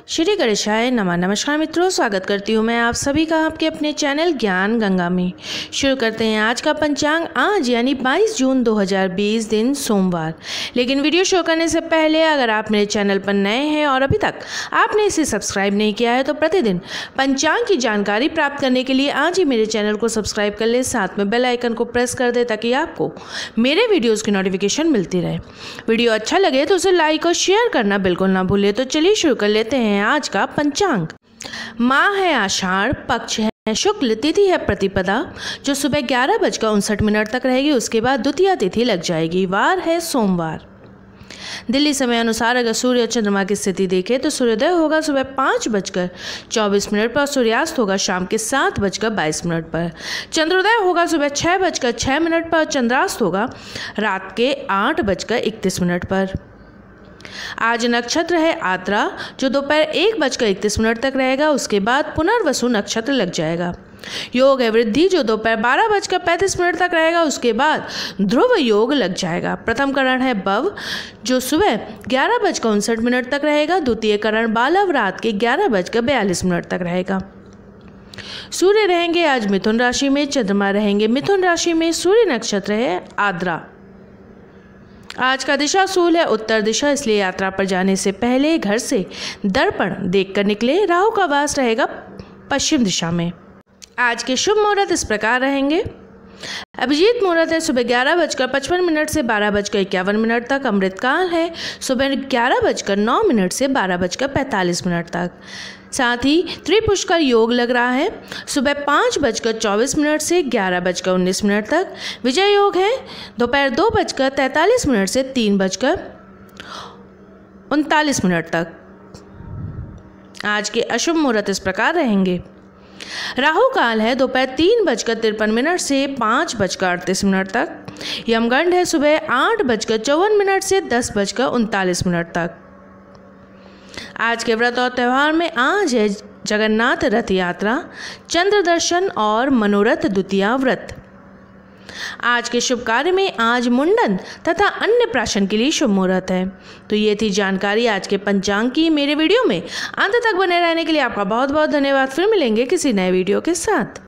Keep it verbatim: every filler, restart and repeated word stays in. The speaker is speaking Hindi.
श्री गणेशाय नमः। नमस्कार मित्रों, स्वागत करती हूँ मैं आप सभी का आपके अपने चैनल ज्ञान गंगा में। शुरू करते हैं आज का पंचांग। आज यानी बाईस जून दो हज़ार बीस दिन सोमवार। लेकिन वीडियो शुरू करने से पहले अगर आप मेरे चैनल पर नए हैं और अभी तक आपने इसे सब्सक्राइब नहीं किया है तो प्रतिदिन पंचांग की जानकारी प्राप्त करने के लिए आज ही मेरे चैनल को सब्सक्राइब कर ले, साथ में बेल आइकन को प्रेस कर दे ताकि आपको मेरे वीडियोज़ की नोटिफिकेशन मिलती रहे। वीडियो अच्छा लगे तो उसे लाइक और शेयर करना बिल्कुल ना भूलें। तो चलिए शुरू कर लेते हैं आज का पंचांग। माह है आषाढ़, पक्ष है शुक्ल, तिथि है प्रतिपदा जो सुबह ग्यारह बजकर उनसठ मिनट तक रहेगी। उसके बाद द्वितीया तिथि लग जाएगी। वार है सोमवार। दिल्ली समय अनुसार अगर सूर्य और चंद्रमा की स्थिति देखें तो सूर्योदय होगा सुबह पाँच बजकर चौबीस मिनट पर, सूर्यास्त होगा शाम के सात बजकर बाईस मिनट पर। चंद्रोदय होगा सुबह छः बजकर छः मिनट पर, चंद्रास्त होगा रात के आठ बजकर इकतीस मिनट पर। आज नक्षत्र है आद्रा जो दोपहर एक बजकर इकतीस मिनट तक रहेगा। उसके बाद पुनर्वसु नक्षत्र लग जाएगा। योग है वृद्धि जो दोपहर बारह बजकर पैंतीस मिनट तक रहेगा। उसके बाद ध्रुव योग लग जाएगा। प्रथम करण है बव जो सुबह ग्यारह बजकर उनसठ मिनट तक रहेगा। द्वितीय करण बालव रात के ग्यारह बजकर बयालीस मिनट तक रहेगा। सूर्य रहेंगे आज मिथुन राशि में, चंद्रमा रहेंगे मिथुन राशि में, सूर्य नक्षत्र है आद्रा। आज का दिशा सूल है उत्तर दिशा, इसलिए यात्रा पर जाने से पहले घर से दर्पण देखकर निकले। राहु का वास रहेगा पश्चिम दिशा में। आज के शुभ मुहूर्त इस प्रकार रहेंगे। अभिजीत मुहूर्त है सुबह ग्यारह बजकर पचपन मिनट से बारह बजकर इक्यावन मिनट तक। अमृतकाल है सुबह ग्यारह बजकर नौ मिनट से बारह बजकर पैंतालीस मिनट तक। साथ ही त्रिपुष्कर योग लग रहा है सुबह पाँच बजकर चौबीस मिनट से ग्यारह बजकर उन्नीस मिनट तक। विजय योग है दोपहर दो बजकर तैंतालीस मिनट से तीन बजकर उनतालीस मिनट तक। आज के अशुभ मुहूर्त इस प्रकार रहेंगे। राहु काल है दोपहर तीन बजकर तिरपन मिनट से पाँच बजकर अड़तीस मिनट तक। यमगंड है सुबह आठ बजकर चौवन मिनट से दस बजकर उनतालीस मिनट तक। आज के व्रत और त्यौहार में आज है जगन्नाथ रथ यात्रा, चंद्र दर्शन और मनोरथ द्वितीया व्रत। आज के शुभ कार्य में आज मुंडन तथा अन्य प्राशन के लिए शुभ मुहूर्त है। तो ये थी जानकारी आज के पंचांग की। मेरे वीडियो में अंत तक बने रहने के लिए आपका बहुत बहुत धन्यवाद। फिर मिलेंगे किसी नए वीडियो के साथ।